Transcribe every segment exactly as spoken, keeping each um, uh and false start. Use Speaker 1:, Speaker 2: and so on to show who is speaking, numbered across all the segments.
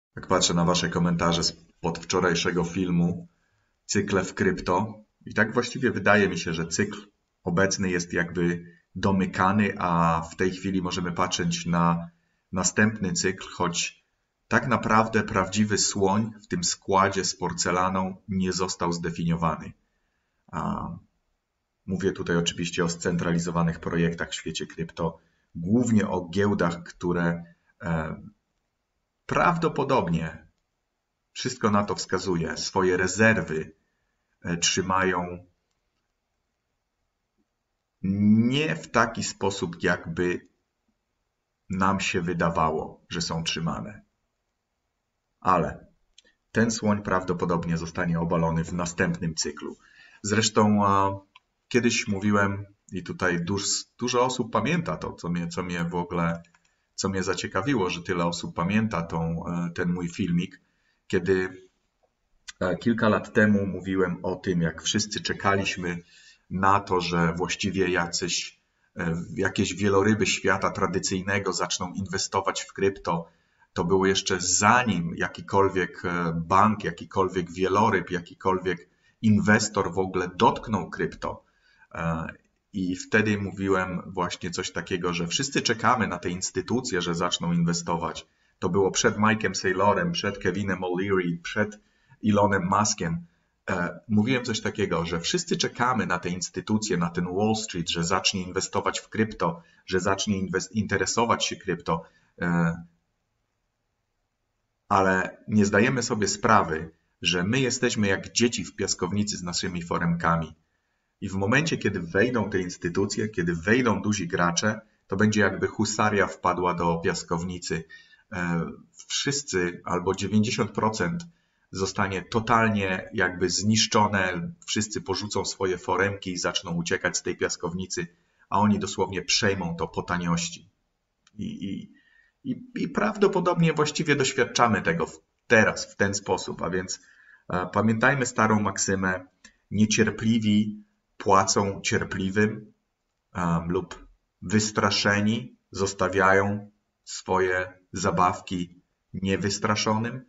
Speaker 1: Jak patrzę na wasze komentarze spod wczorajszego filmu, cykle w krypto, i tak właściwie wydaje mi się, że cykl obecny jest jakby domykany, a w tej chwili możemy patrzeć na następny cykl, choć tak naprawdę prawdziwy słoń w tym składzie z porcelaną nie został zdefiniowany. A mówię tutaj oczywiście o scentralizowanych projektach w świecie krypto, głównie o giełdach, które e, prawdopodobnie, wszystko na to wskazuje, swoje rezerwy e, trzymają nie w taki sposób, jakby nam się wydawało, że są trzymane. Ale ten słoń prawdopodobnie zostanie obalony w następnym cyklu. Zresztą a, kiedyś mówiłem, i tutaj duż, dużo osób pamięta to, co mnie, co mnie w ogóle, co mnie zaciekawiło, że tyle osób pamięta tą, ten mój filmik, kiedy kilka lat temu mówiłem o tym, jak wszyscy czekaliśmy na to, że właściwie jacyś, jakieś wieloryby świata tradycyjnego zaczną inwestować w krypto. To było jeszcze zanim jakikolwiek bank, jakikolwiek wieloryb, jakikolwiek inwestor w ogóle dotknął krypto. I wtedy mówiłem właśnie coś takiego, że wszyscy czekamy na te instytucje, że zaczną inwestować. To było przed Mike'em Saylorem, przed Kevinem O'Leary, przed Elonem Muskiem. Mówiłem coś takiego, że wszyscy czekamy na te instytucje, na ten Wall Street, że zacznie inwestować w krypto, że zacznie interesować się krypto. Ale nie zdajemy sobie sprawy, że my jesteśmy jak dzieci w piaskownicy z naszymi foremkami. I w momencie, kiedy wejdą te instytucje, kiedy wejdą duzi gracze, to będzie jakby husaria wpadła do piaskownicy. Wszyscy albo dziewięćdziesiąt procent zostanie totalnie jakby zniszczone, wszyscy porzucą swoje foremki i zaczną uciekać z tej piaskownicy, a oni dosłownie przejmą to po taniości. I, i, i, i prawdopodobnie właściwie doświadczamy tego teraz w ten sposób, a więc e, pamiętajmy starą maksymę, niecierpliwi płacą cierpliwym um, lub wystraszeni zostawiają swoje zabawki niewystraszonym.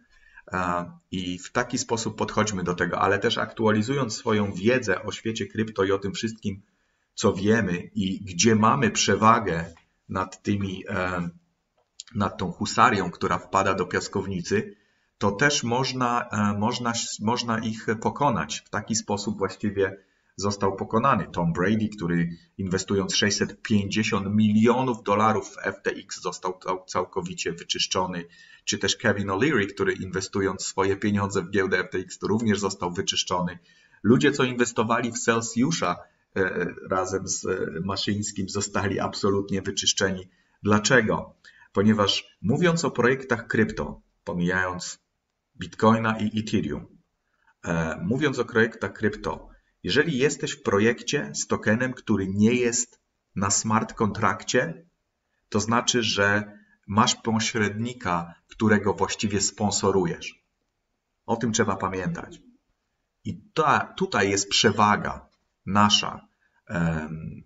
Speaker 1: I w taki sposób podchodźmy do tego, ale też aktualizując swoją wiedzę o świecie krypto i o tym wszystkim, co wiemy i gdzie mamy przewagę nad tymi, nad tą husarią, która wpada do piaskownicy, to też można, można, można ich pokonać. W taki sposób właściwie został pokonany Tom Brady, który inwestując sześćset pięćdziesiąt milionów dolarów w F T X został całkowicie wyczyszczony, czy też Kevin O'Leary, który inwestując swoje pieniądze w giełdę F T X, to również został wyczyszczony. Ludzie, co inwestowali w Celsjusza razem z Maszyńskim, zostali absolutnie wyczyszczeni. Dlaczego? Ponieważ mówiąc o projektach krypto, pomijając Bitcoina i Ethereum, mówiąc o projektach krypto, jeżeli jesteś w projekcie z tokenem, który nie jest na smart kontrakcie, to znaczy, że masz pośrednika, którego właściwie sponsorujesz. O tym trzeba pamiętać. I ta, tutaj jest przewaga nasza, um,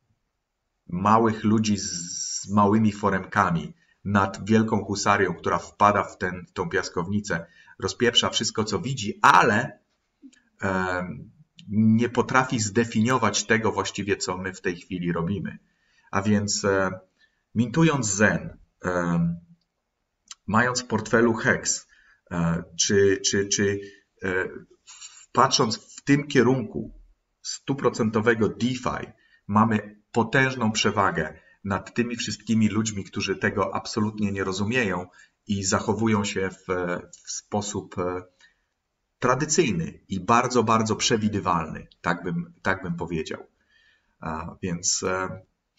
Speaker 1: małych ludzi z, z małymi foremkami nad wielką husarią, która wpada w, ten, w tą piaskownicę, rozpieprza wszystko, co widzi, ale um, nie potrafi zdefiniować tego właściwie, co my w tej chwili robimy. A więc e, mintując Zen, e, mając w portfelu Hex, e, czy, czy, czy e, patrząc w tym kierunku stuprocentowego DeFi, mamy potężną przewagę nad tymi wszystkimi ludźmi, którzy tego absolutnie nie rozumieją i zachowują się w, w sposób e, tradycyjny i bardzo, bardzo przewidywalny, tak bym, tak bym powiedział. A więc e,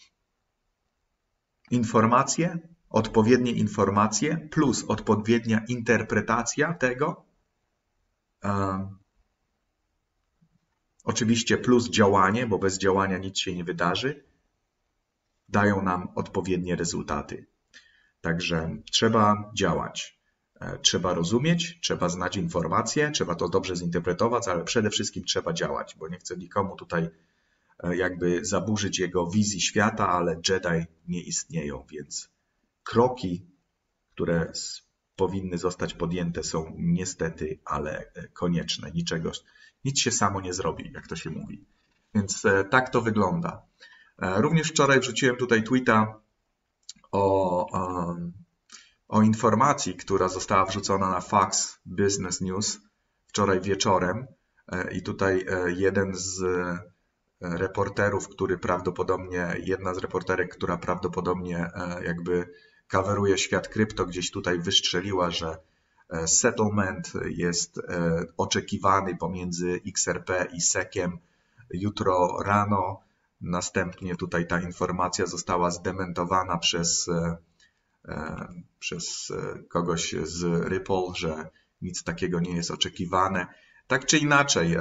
Speaker 1: informacje, odpowiednie informacje plus odpowiednia interpretacja tego, e, oczywiście plus działanie, bo bez działania nic się nie wydarzy, dają nam odpowiednie rezultaty. Także trzeba działać. Trzeba rozumieć, trzeba znać informacje, trzeba to dobrze zinterpretować, ale przede wszystkim trzeba działać, bo nie chcę nikomu tutaj jakby zaburzyć jego wizji świata, ale Jedi nie istnieją, więc kroki, które powinny zostać podjęte, są niestety, ale konieczne. Niczego, nic się samo nie zrobi, jak to się mówi. Więc tak to wygląda. Również wczoraj wrzuciłem tutaj tweeta o, o informacji, która została wrzucona na Fox Business News wczoraj wieczorem. I tutaj jeden z reporterów, który prawdopodobnie, jedna z reporterek, która prawdopodobnie jakby coveruje świat krypto, gdzieś tutaj wystrzeliła, że settlement jest oczekiwany pomiędzy X R P i S E C-iem jutro rano. Następnie tutaj ta informacja została zdementowana przez, przez kogoś z Ripple, że nic takiego nie jest oczekiwane. Tak czy inaczej,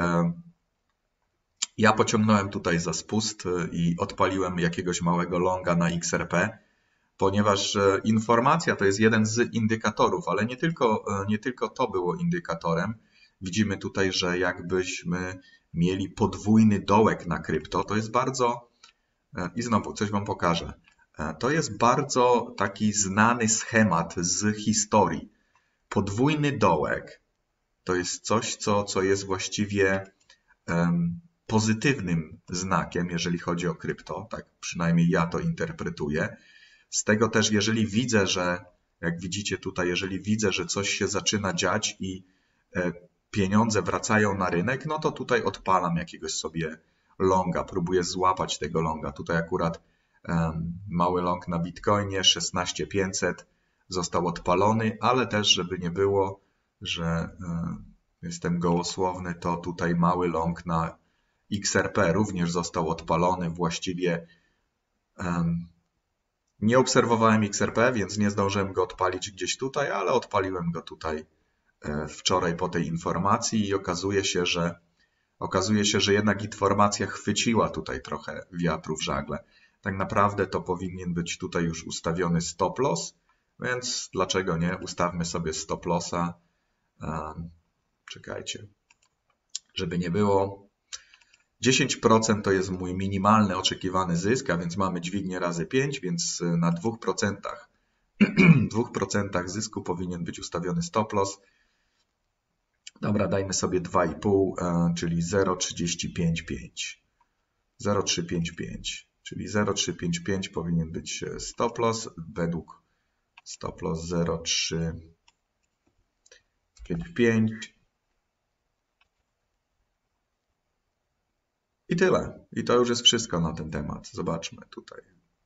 Speaker 1: ja pociągnąłem tutaj za spust i odpaliłem jakiegoś małego longa na X R P, ponieważ informacja to jest jeden z indykatorów, ale nie tylko, nie tylko to było indykatorem. Widzimy tutaj, że jakbyśmy mieli podwójny dołek na krypto, to jest bardzo, i znowu coś Wam pokażę, to jest bardzo taki znany schemat z historii. Podwójny dołek to jest coś, co, co jest właściwie um, pozytywnym znakiem, jeżeli chodzi o krypto, tak przynajmniej ja to interpretuję. Z tego też, jeżeli widzę, że, jak widzicie tutaj, jeżeli widzę, że coś się zaczyna dziać i pieniądze wracają na rynek, no to tutaj odpalam jakiegoś sobie longa, próbuję złapać tego longa. Tutaj akurat um, mały long na Bitcoinie, szesnaście tysięcy pięćset został odpalony, ale też, żeby nie było, że um, jestem gołosłowny, to tutaj mały long na X R P również został odpalony. Właściwie um, nie obserwowałem X R P, więc nie zdążyłem go odpalić gdzieś tutaj, ale odpaliłem go tutaj wczoraj po tej informacji i okazuje się, że okazuje się, że jednak informacja chwyciła tutaj trochę wiatru w żagle. Tak naprawdę to powinien być tutaj już ustawiony stop loss, więc dlaczego nie? Ustawmy sobie stop lossa. Um, czekajcie, żeby nie było. dziesięć procent to jest mój minimalny oczekiwany zysk, a więc mamy dźwignię razy pięć, więc na dwóch procentach, dwóch procentach zysku powinien być ustawiony stop loss. Dobra, dajmy sobie dwa i pół, czyli zero przecinek trzydzieści pięć pięć. zero przecinek trzysta pięćdziesiąt pięć, czyli zero przecinek trzysta pięćdziesiąt pięć powinien być stop loss, według stop loss zero przecinek trzysta pięćdziesiąt pięć. I tyle. I to już jest wszystko na ten temat. Zobaczmy tutaj.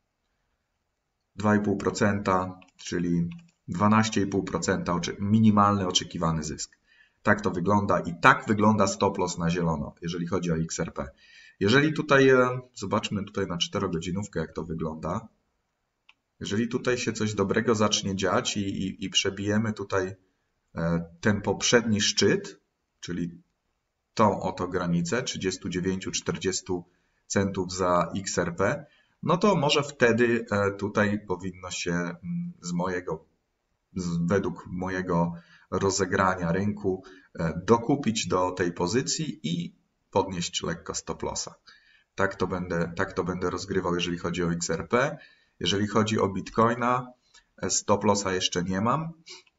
Speaker 1: dwa i pół procent, czyli dwanaście i pół procent minimalny oczekiwany zysk. Tak to wygląda i tak wygląda stop loss na zielono, jeżeli chodzi o X R P. Jeżeli tutaj, zobaczmy tutaj na czterogodzinówkę, jak to wygląda. Jeżeli tutaj się coś dobrego zacznie dziać i, i, i przebijemy tutaj ten poprzedni szczyt, czyli tą oto granicę trzydzieści dziewięć czterdzieści centów za X R P, no to może wtedy tutaj powinno się z mojego, według mojego rozegrania rynku dokupić do tej pozycji i podnieść lekko stop lossa. Tak to będę, tak to będę rozgrywał, jeżeli chodzi o X R P. Jeżeli chodzi o Bitcoina, stop lossa jeszcze nie mam.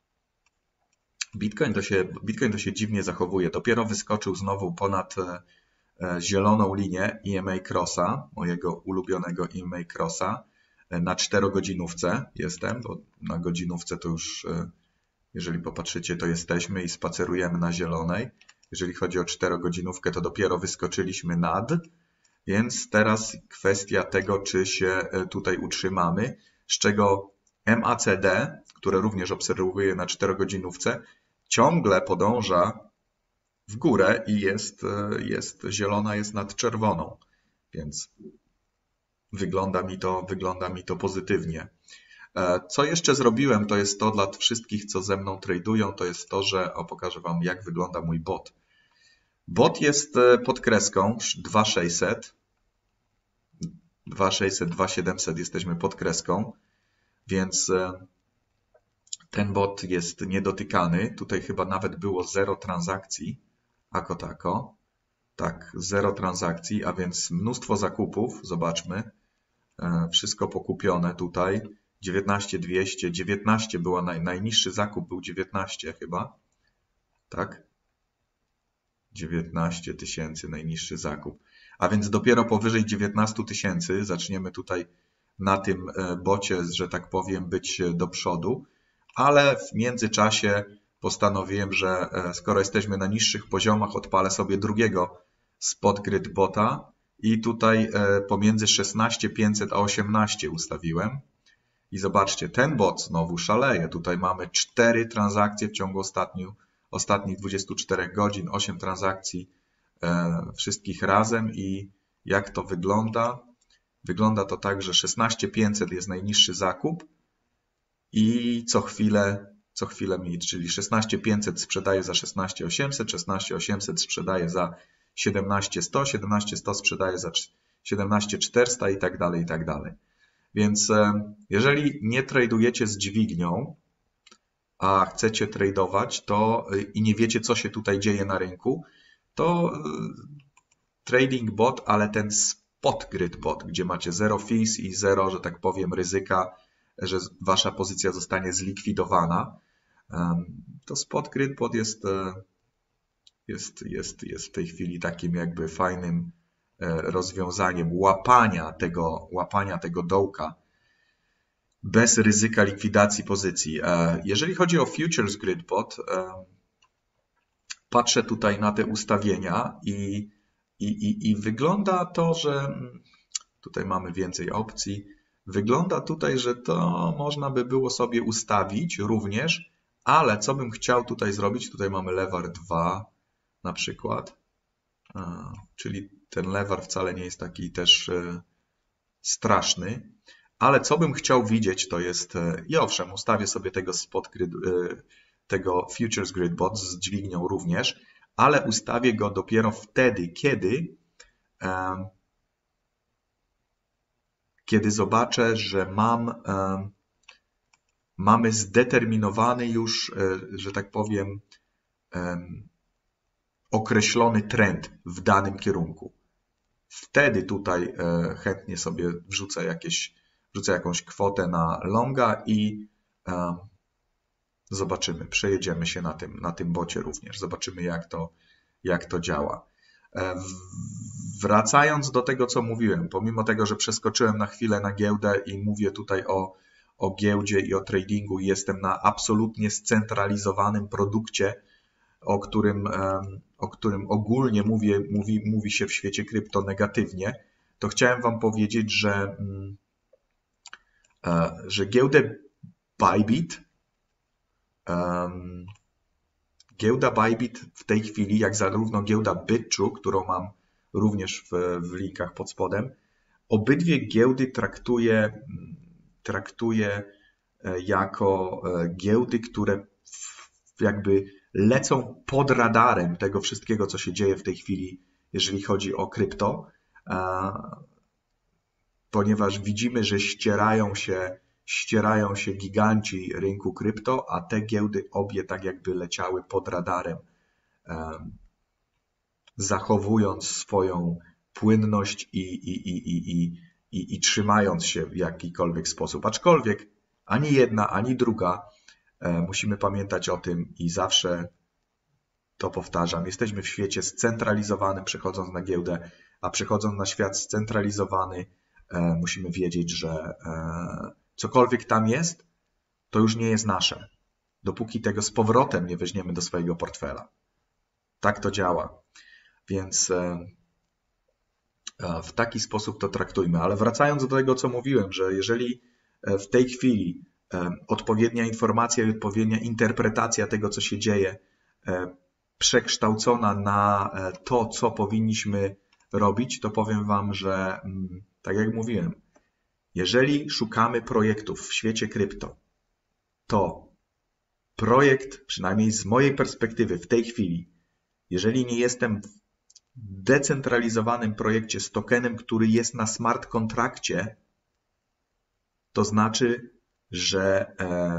Speaker 1: Bitcoin to się, Bitcoin to się dziwnie zachowuje. Dopiero wyskoczył znowu ponad zieloną linię E M A Crossa, mojego ulubionego E M A Crossa. Na czterogodzinówce jestem, bo na godzinówce to już, jeżeli popatrzycie, to jesteśmy i spacerujemy na zielonej. Jeżeli chodzi o czterogodzinówkę, to dopiero wyskoczyliśmy nad, więc teraz kwestia tego, czy się tutaj utrzymamy, z czego M A C D, które również obserwuję na czterogodzinówce, ciągle podąża w górę i jest, jest zielona, jest nad czerwoną, więc wygląda mi to, wygląda mi to pozytywnie. Co jeszcze zrobiłem, to jest to dla wszystkich, co ze mną tradują, to jest to, że o, pokażę Wam, jak wygląda mój bot. Bot jest pod kreską dwa tysiące sześćset, dwa tysiące sześćset, dwa tysiące siedemset jesteśmy pod kreską, więc ten bot jest niedotykany. Tutaj chyba nawet było zero transakcji, ako tako. Tak, zero transakcji, a więc mnóstwo zakupów, zobaczmy. Wszystko pokupione tutaj. dziewiętnaście dwieście, dziewiętnaście była naj, najniższy zakup, był dziewiętnaście chyba, tak? dziewiętnaście tysięcy najniższy zakup. A więc dopiero powyżej dziewiętnaście tysięcy zaczniemy tutaj na tym bocie, że tak powiem, być do przodu, ale w międzyczasie postanowiłem, że skoro jesteśmy na niższych poziomach, odpalę sobie drugiego SpotGrid bota i tutaj pomiędzy szesnaście pięćset a osiemnaście ustawiłem. I zobaczcie, ten bot znowu szaleje. Tutaj mamy cztery transakcje w ciągu ostatniu, ostatnich dwudziestu czterech godzin, osiem transakcji e, wszystkich razem i jak to wygląda? Wygląda to tak, że szesnaście pięćset jest najniższy zakup i co chwilę, co chwilę mi, czyli szesnaście pięćset sprzedaje za szesnaście osiemset, szesnaście osiemset sprzedaje za siedemnaście sto, siedemnaście sto sprzedaje za siedemnaście czterysta i tak dalej, i tak dalej. Więc jeżeli nie tradujecie z dźwignią, a chcecie tradować, to i nie wiecie, co się tutaj dzieje na rynku, to trading bot, ale ten SpotGrid bot, gdzie macie zero fees i zero, że tak powiem, ryzyka, że wasza pozycja zostanie zlikwidowana, to SpotGrid bot jest, jest, jest, jest w tej chwili takim jakby fajnym rozwiązaniem łapania tego, łapania tego dołka bez ryzyka likwidacji pozycji. Jeżeli chodzi o Futures Grid Bot, patrzę tutaj na te ustawienia i, i, i, i wygląda to, że tutaj mamy więcej opcji. Wygląda tutaj, że to można by było sobie ustawić również, ale co bym chciał tutaj zrobić, tutaj mamy lewar dwa na przykład, czyli ten lewar wcale nie jest taki też straszny, ale co bym chciał widzieć, to jest, i owszem, ustawię sobie tego spot grid, tego Futures Grid Bot z dźwignią również, ale ustawię go dopiero wtedy, kiedy, kiedy zobaczę, że mam, mamy zdeterminowany już, że tak powiem, określony trend w danym kierunku. Wtedy tutaj chętnie sobie wrzucę, jakieś, wrzucę jakąś kwotę na longa i zobaczymy, przejedziemy się na tym, na tym bocie również. Zobaczymy, jak to, jak to działa. Wracając do tego, co mówiłem, pomimo tego, że przeskoczyłem na chwilę na giełdę i mówię tutaj o, o giełdzie i o tradingu i jestem na absolutnie scentralizowanym produkcie, o którym, o którym ogólnie mówię, mówi, mówi się w świecie krypto negatywnie, to chciałem Wam powiedzieć, że, że giełdę Bybit, um, giełda Bybit w tej chwili, jak zarówno giełda BitTrue, którą mam również w, w linkach pod spodem, obydwie giełdy traktuje, traktuje jako giełdy, które jakby lecą pod radarem tego wszystkiego, co się dzieje w tej chwili, jeżeli chodzi o krypto, ponieważ widzimy, że ścierają się, ścierają się giganci rynku krypto, a te giełdy obie tak jakby leciały pod radarem, zachowując swoją płynność i, i, i, i, i, i, i trzymając się w jakikolwiek sposób. Aczkolwiek ani jedna, ani druga, musimy pamiętać o tym i zawsze to powtarzam. Jesteśmy w świecie scentralizowanym, przechodząc na giełdę, a przechodząc na świat scentralizowany, musimy wiedzieć, że cokolwiek tam jest, to już nie jest nasze, dopóki tego z powrotem nie weźmiemy do swojego portfela. Tak to działa. Więc w taki sposób to traktujmy. Ale wracając do tego, co mówiłem, że jeżeli w tej chwili odpowiednia informacja i odpowiednia interpretacja tego, co się dzieje, przekształcona na to, co powinniśmy robić, to powiem Wam, że tak jak mówiłem, jeżeli szukamy projektów w świecie krypto, to projekt, przynajmniej z mojej perspektywy w tej chwili, jeżeli nie jestem w decentralizowanym projekcie z tokenem, który jest na smart kontrakcie, to znaczy, że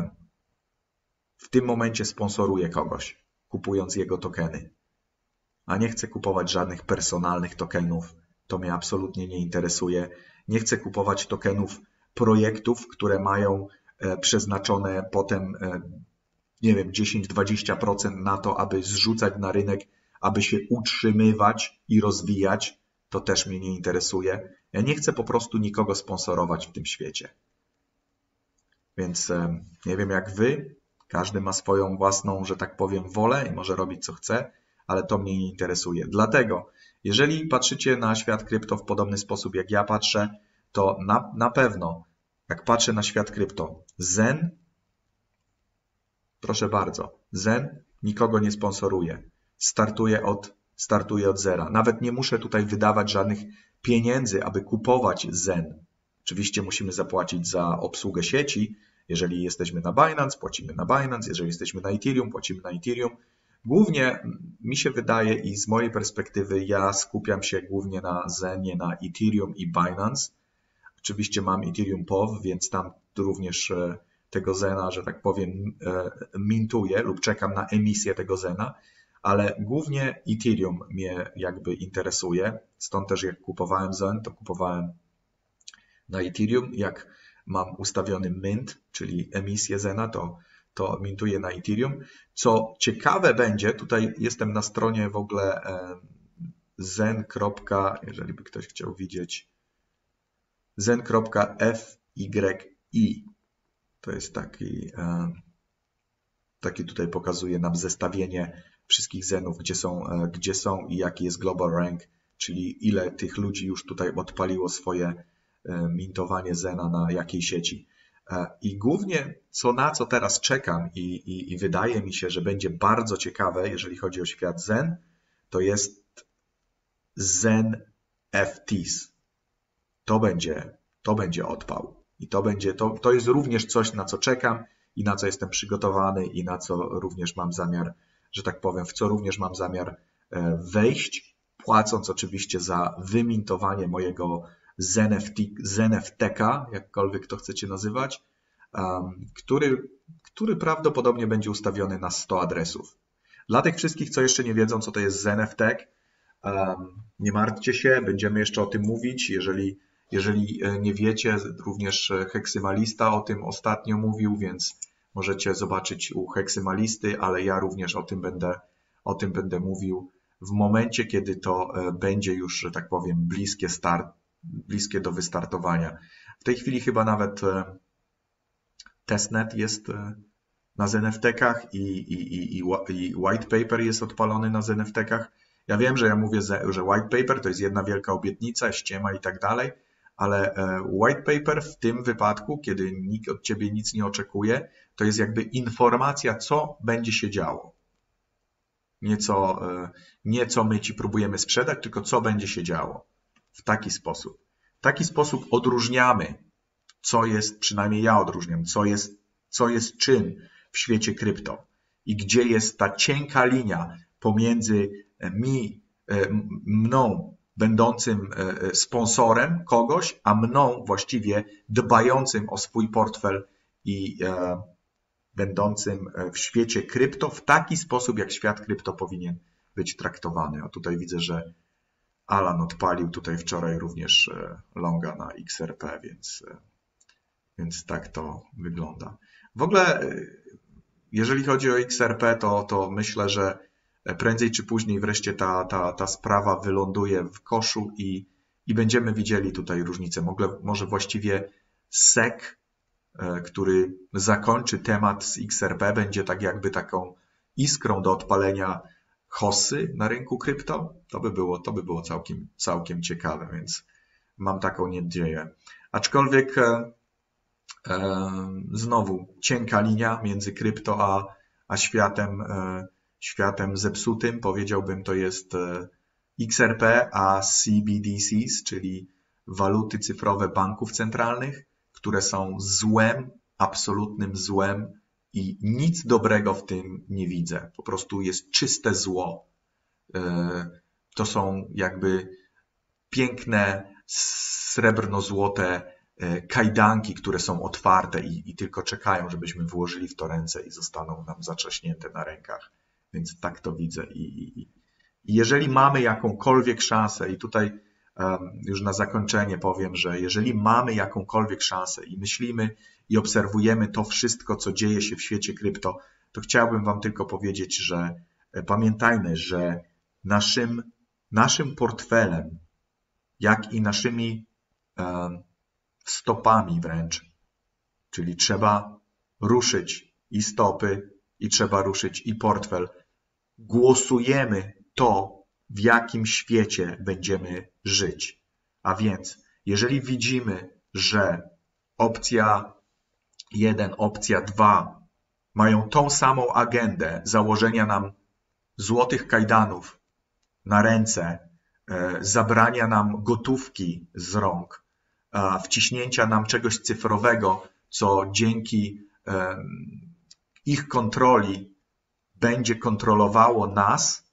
Speaker 1: w tym momencie sponsoruję kogoś, kupując jego tokeny. A nie chcę kupować żadnych personalnych tokenów. To mnie absolutnie nie interesuje. Nie chcę kupować tokenów projektów, które mają przeznaczone potem, nie wiem, dziesięć do dwudziestu procent na to, aby zrzucać na rynek, aby się utrzymywać i rozwijać, to też mnie nie interesuje. Ja nie chcę po prostu nikogo sponsorować w tym świecie. Więc nie wiem jak wy, każdy ma swoją własną, że tak powiem, wolę i może robić co chce, ale to mnie nie interesuje. Dlatego, jeżeli patrzycie na świat krypto w podobny sposób jak ja patrzę, to na, na pewno, jak patrzę na świat krypto, Zen, proszę bardzo, Zen nikogo nie sponsoruje. Startuje od, startuje od zera. Nawet nie muszę tutaj wydawać żadnych pieniędzy, aby kupować Zen. Oczywiście musimy zapłacić za obsługę sieci. Jeżeli jesteśmy na Binance, płacimy na Binance. Jeżeli jesteśmy na Ethereum, płacimy na Ethereum. Głównie mi się wydaje i z mojej perspektywy ja skupiam się głównie na Zenie, na Ethereum i Binance. Oczywiście mam Ethereum P O W, więc tam również tego Zena, że tak powiem, mintuję lub czekam na emisję tego Zena, ale głównie Ethereum mnie jakby interesuje. Stąd też jak kupowałem Zen, to kupowałem na Ethereum. Jak mam ustawiony mint, czyli emisję Zena, to, to mintuję na Ethereum. Co ciekawe będzie, tutaj jestem na stronie w ogóle zen. Jeżeli by ktoś chciał widzieć, zen kropka f y i. To jest taki, taki tutaj pokazuje nam zestawienie wszystkich Zenów, gdzie są, gdzie są i jaki jest global rank, czyli ile tych ludzi już tutaj odpaliło swoje mintowanie Zena na jakiej sieci. I głównie co na co teraz czekam i, i, i wydaje mi się, że będzie bardzo ciekawe, jeżeli chodzi o świat Zen, to jest Zen F T s. To będzie, to będzie odpał. I to będzie, to, to jest również coś, na co czekam i na co jestem przygotowany i na co również mam zamiar, że tak powiem, w co również mam zamiar wejść, płacąc oczywiście za wymintowanie mojego ZenFTeka, jakkolwiek to chcecie nazywać, który, który prawdopodobnie będzie ustawiony na sto adresów. Dla tych wszystkich, co jeszcze nie wiedzą, co to jest ZenFtek, nie martwcie się, będziemy jeszcze o tym mówić. Jeżeli, jeżeli nie wiecie, również Heksymalista o tym ostatnio mówił, więc możecie zobaczyć u Heksymalisty, ale ja również o tym będę, o tym będę mówił w momencie, kiedy to będzie już, że tak powiem, bliskie start, bliskie do wystartowania. W tej chwili chyba nawet testnet jest na ZenFtekach i, i, i, i white paper jest odpalony na ZenFtekach. Ja wiem, że ja mówię, że white paper to jest jedna wielka obietnica, ściema i tak dalej, ale white paper w tym wypadku, kiedy nikt od ciebie nic nie oczekuje, to jest jakby informacja, co będzie się działo. Nie co, nie co my ci próbujemy sprzedać, tylko co będzie się działo. W taki sposób. W taki sposób odróżniamy, co jest, przynajmniej ja odróżniam, co jest, co jest czym w świecie krypto i gdzie jest ta cienka linia pomiędzy mi, mną, będącym sponsorem kogoś, a mną właściwie dbającym o swój portfel i e, będącym w świecie krypto w taki sposób, jak świat krypto powinien być traktowany. A tutaj widzę, że Alan odpalił tutaj wczoraj również longa na X R P, więc, więc tak to wygląda. W ogóle, jeżeli chodzi o X R P, to, to myślę, że prędzej czy później wreszcie ta, ta, ta sprawa wyląduje w koszu i, i będziemy widzieli tutaj różnicę. Może, może właściwie S E C, który zakończy temat z X R P, będzie tak jakby taką iskrą do odpalenia hossy na rynku krypto. To by było, to by było całkiem, całkiem ciekawe, więc mam taką nadzieję. Aczkolwiek e, e, znowu cienka linia między krypto a, a światem e, światem zepsutym, powiedziałbym, to jest X R P a C B D Cs, czyli waluty cyfrowe banków centralnych, które są złem, absolutnym złem i nic dobrego w tym nie widzę. Po prostu jest czyste zło. To są jakby piękne, srebrno-złote kajdanki, które są otwarte i, i tylko czekają, żebyśmy włożyli w to ręce i zostaną nam zatrzaśnięte na rękach. Więc tak to widzę. I, i, i jeżeli mamy jakąkolwiek szansę, i tutaj już na zakończenie powiem, że jeżeli mamy jakąkolwiek szansę i myślimy i obserwujemy to wszystko, co dzieje się w świecie krypto, to chciałbym Wam tylko powiedzieć, że pamiętajmy, że naszym, naszym portfelem, jak i naszymi e, stopami wręcz, czyli trzeba ruszyć i stopy, i trzeba ruszyć i portfel, głosujemy to, w jakim świecie będziemy żyć. A więc, jeżeli widzimy, że opcja jeden, opcja dwa mają tą samą agendę założenia nam złotych kajdanów na ręce, e, zabrania nam gotówki z rąk, e, wciśnięcia nam czegoś cyfrowego, co dzięki e, ich kontroli będzie kontrolowało nas,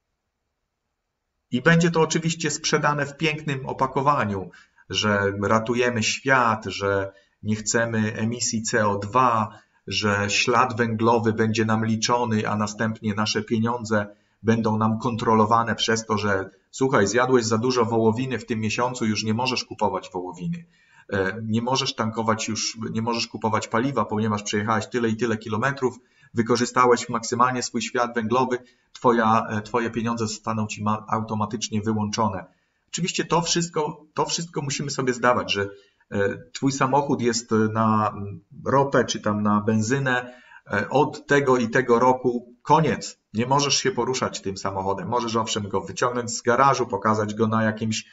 Speaker 1: i będzie to oczywiście sprzedane w pięknym opakowaniu, że ratujemy świat, że nie chcemy emisji C O dwa, że ślad węglowy będzie nam liczony, a następnie nasze pieniądze będą nam kontrolowane przez to, że słuchaj, zjadłeś za dużo wołowiny w tym miesiącu, już nie możesz kupować wołowiny. Nie możesz tankować już, nie możesz kupować paliwa, ponieważ przejechałeś tyle i tyle kilometrów, wykorzystałeś maksymalnie swój ślad węglowy, twoja, twoje pieniądze zostaną ci automatycznie wyłączone. Oczywiście to wszystko, to wszystko musimy sobie zdawać, że twój samochód jest na ropę czy tam na benzynę od tego i tego roku, koniec. Nie możesz się poruszać tym samochodem. Możesz owszem go wyciągnąć z garażu, pokazać go na jakimś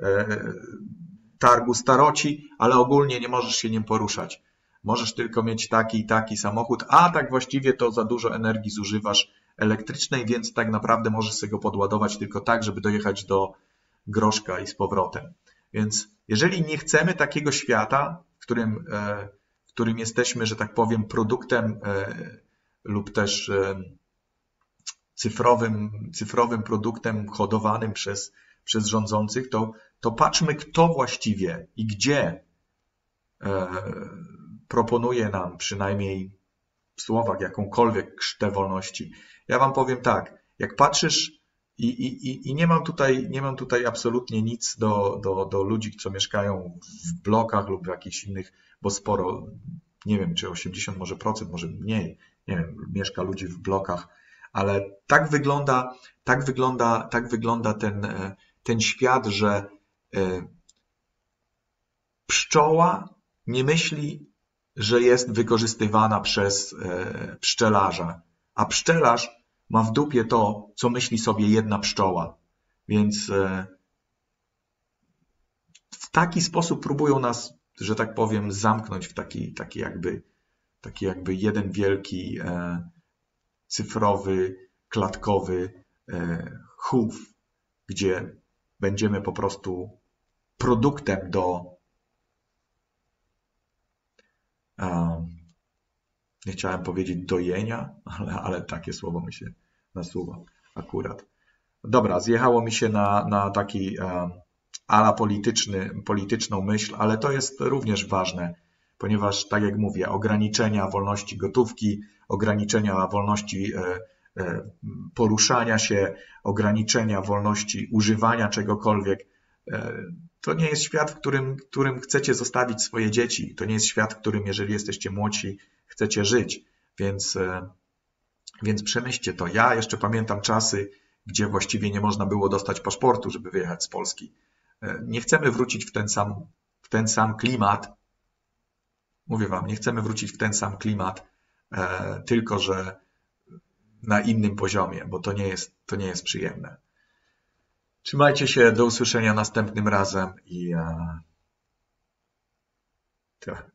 Speaker 1: targu staroci, ale ogólnie nie możesz się nim poruszać. Możesz tylko mieć taki i taki samochód, a tak właściwie to za dużo energii zużywasz elektrycznej, więc tak naprawdę możesz sobie go podładować tylko tak, żeby dojechać do groszka i z powrotem. Więc jeżeli nie chcemy takiego świata, w którym, w którym jesteśmy, że tak powiem, produktem lub też cyfrowym, cyfrowym produktem hodowanym przez, przez rządzących, to, to patrzmy, kto właściwie i gdzie proponuje nam przynajmniej w słowach jakąkolwiek krztę wolności. Ja Wam powiem tak, jak patrzysz i, i, i nie mam tutaj, nie mam tutaj absolutnie nic do, do, do ludzi, co mieszkają w blokach lub w jakichś innych, bo sporo, nie wiem, czy osiemdziesiąt może procent, może mniej, nie wiem, mieszka ludzi w blokach, ale tak wygląda, tak wygląda, tak wygląda ten, ten świat, że pszczoła nie myśli, że jest wykorzystywana przez pszczelarza, a pszczelarz ma w dupie to, co myśli sobie jedna pszczoła. Więc w taki sposób próbują nas, że tak powiem, zamknąć w taki, taki, jakby, taki jakby jeden wielki cyfrowy, klatkowy chów, gdzie będziemy po prostu produktem do nie chciałem powiedzieć dojenia, ale, ale takie słowo mi się nasuwa akurat. Dobra, zjechało mi się na, na taki um, ala polityczny, polityczną myśl, ale to jest również ważne, ponieważ tak jak mówię, ograniczenia wolności gotówki, ograniczenia wolności e, e, poruszania się, ograniczenia wolności używania czegokolwiek, e, to nie jest świat, w którym, w którym chcecie zostawić swoje dzieci. To nie jest świat, w którym, jeżeli jesteście młodsi, chcecie żyć. Więc, więc przemyślcie to. Ja jeszcze pamiętam czasy, gdzie właściwie nie można było dostać paszportu, żeby wyjechać z Polski. Nie chcemy wrócić w ten sam, w ten sam klimat. Mówię Wam, nie chcemy wrócić w ten sam klimat, e, tylko że na innym poziomie, bo to nie jest, to nie jest przyjemne. Trzymajcie się, do usłyszenia następnym razem i e,